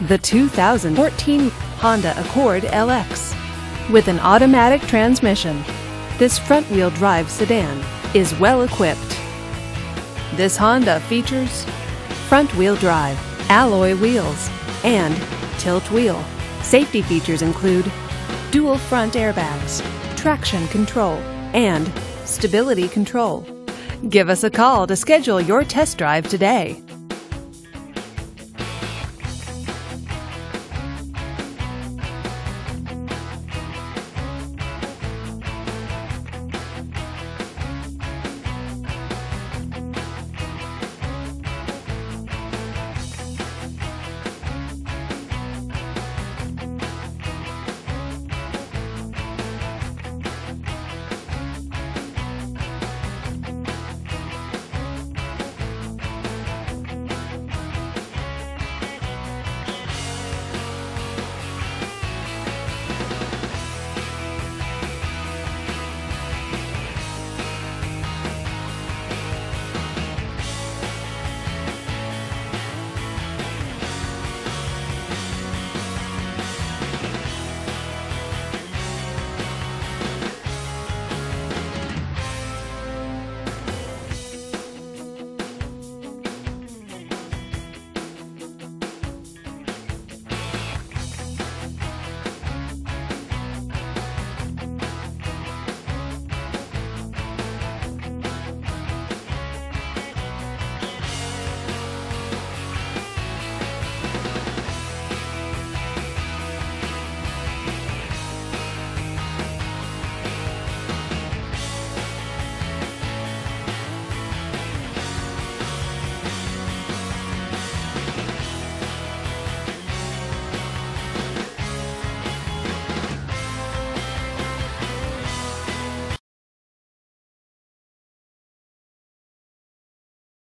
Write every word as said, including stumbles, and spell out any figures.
the two thousand fourteen Honda Accord L X. With an automatic transmission, this front-wheel drive sedan is well equipped. This Honda features front-wheel drive, alloy wheels, and tilt wheel. Safety features include dual front airbags, traction control, and stability control. Give us a call to schedule your test drive today.